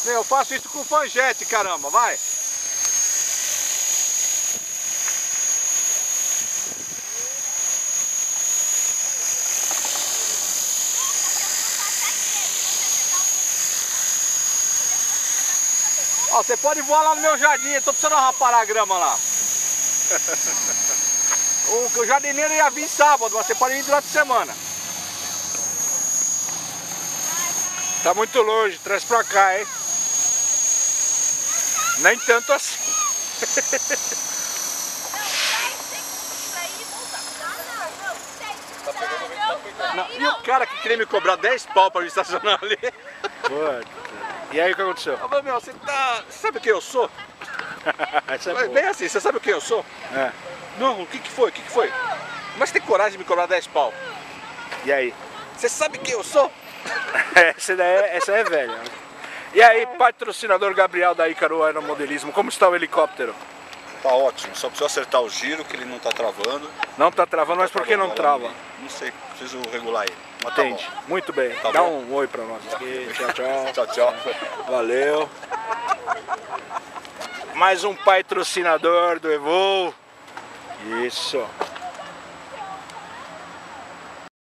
Meu, eu faço isso com fanjete, caramba, vai. Ó, você pode voar lá no meu jardim, eu tô precisando raparar a grama lá. O jardineiro ia vir sábado, mas você pode vir durante a semana. Tá muito longe, traz pra cá, hein? Nem tanto assim. Não, e o cara que queria me cobrar 10 pau pra me estacionar ali? Puta. E aí o que aconteceu? Eu falei, meu, você sabe quem eu sou? É Bem assim, você sabe quem eu sou? é. Não, o que foi? O que foi? Mas você tem coragem de me cobrar 10 pau? E aí? Você sabe quem eu sou? Essa é velha. E aí, patrocinador Gabriel da Ícaro Aeromodelismo, como está o helicóptero? Tá ótimo, só preciso acertar o giro que ele não tá travando. Não tá travando, mas por que não trava? Não sei, preciso regular ele. Mas Entende? tá bom. Muito bem. Tá Dá bom. um oi pra nós aqui. Tchau, tchau. Tchau, tchau. Valeu. Mais um patrocinador do Evo. Isso.